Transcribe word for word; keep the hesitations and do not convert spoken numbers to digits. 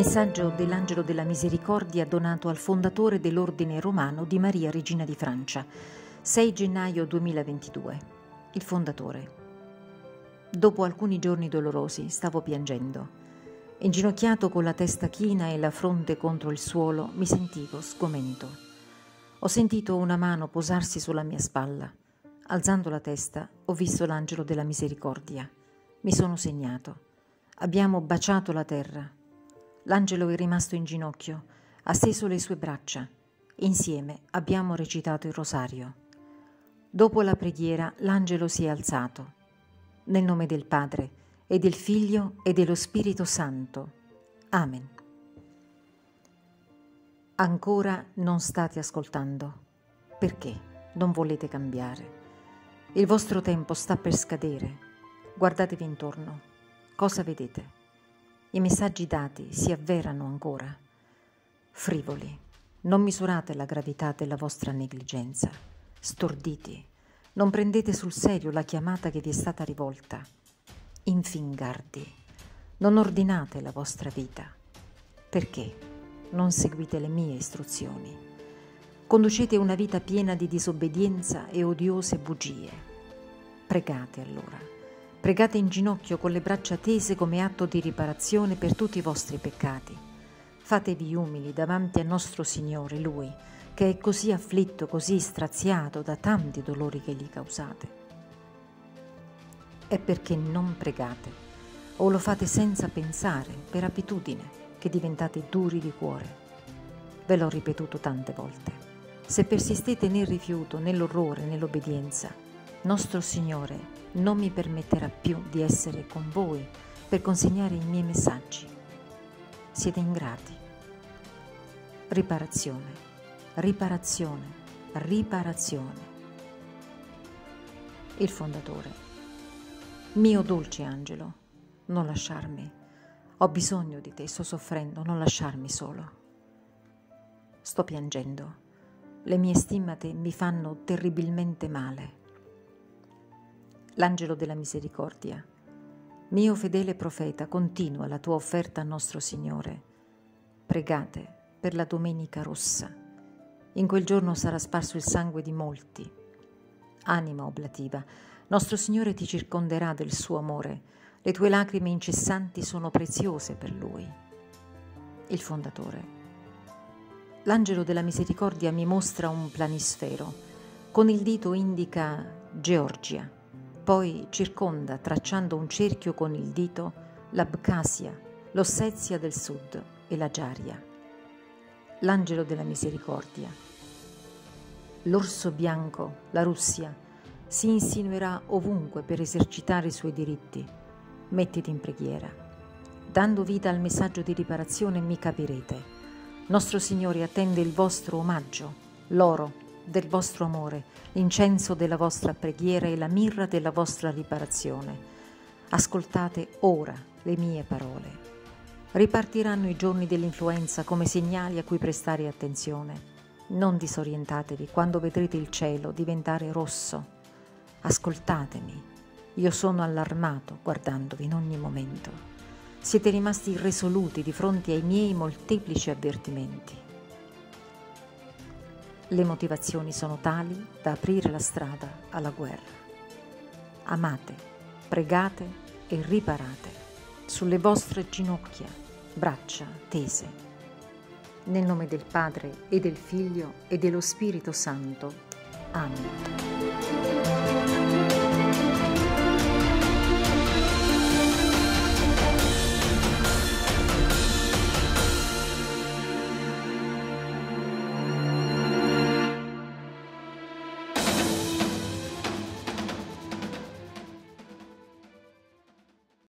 Messaggio dell'Angelo della Misericordia donato al fondatore dell'Ordine Romano di Maria Regina di Francia, sei gennaio duemilaventidue. Il fondatore. Dopo alcuni giorni dolorosi stavo piangendo. Inginocchiato con la testa china e la fronte contro il suolo, mi sentivo sgomento. Ho sentito una mano posarsi sulla mia spalla. Alzando la testa, ho visto l'Angelo della Misericordia. Mi sono segnato. Abbiamo baciato la terra. L'angelo è rimasto in ginocchio, ha steso le sue braccia. Insieme abbiamo recitato il rosario. Dopo la preghiera, l'angelo si è alzato. Nel nome del Padre, e del Figlio, e dello Spirito Santo. Amen. Ancora non state ascoltando. Perché non volete cambiare? Il vostro tempo sta per scadere. Guardatevi intorno. Cosa vedete? I messaggi dati si avverano ancora. Frivoli, non misurate la gravità della vostra negligenza. Storditi, non prendete sul serio la chiamata che vi è stata rivolta. Infingardi, non ordinate la vostra vita. Perché non seguite le mie istruzioni? Conducete una vita piena di disobbedienza e odiose bugie. Pregate allora. Pregate in ginocchio con le braccia tese come atto di riparazione per tutti i vostri peccati. Fatevi umili davanti a nostro Signore, Lui, che è così afflitto, così straziato da tanti dolori che gli causate. È perché non pregate, o lo fate senza pensare, per abitudine, che diventate duri di cuore. Ve l'ho ripetuto tante volte. Se persistete nel rifiuto, nell'orrore, nell'obbedienza, nostro Signore non mi permetterà più di essere con voi per consegnare i miei messaggi. Siete ingrati. Riparazione, riparazione, riparazione. Il fondatore. Mio dolce angelo, non lasciarmi. Ho bisogno di te, sto soffrendo, non lasciarmi solo. Sto piangendo. Le mie stimmate mi fanno terribilmente male. L'Angelo della Misericordia. Mio fedele profeta, continua la tua offerta a nostro Signore. Pregate per la Domenica Rossa. In quel giorno sarà sparso il sangue di molti. Anima oblativa, nostro Signore ti circonderà del suo amore. Le tue lacrime incessanti sono preziose per Lui. Il fondatore. L'Angelo della Misericordia mi mostra un planisfero. Con il dito indica Georgia. Poi circonda, tracciando un cerchio con il dito, l'Abkhazia, l'Ossetia del Sud e la Giaria. L'Angelo della Misericordia. L'orso bianco, la Russia, si insinuerà ovunque per esercitare i suoi diritti. Mettiti in preghiera. Dando vita al messaggio di riparazione mi capirete. Nostro Signore attende il vostro omaggio, l'oro del vostro amore, l'incenso della vostra preghiera e la mirra della vostra riparazione. Ascoltate ora le mie parole. Ripartiranno i giorni dell'influenza come segnali a cui prestare attenzione. Non disorientatevi quando vedrete il cielo diventare rosso. Ascoltatemi, io sono allarmato guardandovi in ogni momento. Siete rimasti irresoluti di fronte ai miei molteplici avvertimenti. Le motivazioni sono tali da aprire la strada alla guerra. Amate, pregate e riparate sulle vostre ginocchia, braccia tese. Nel nome del Padre e del Figlio e dello Spirito Santo. Amen.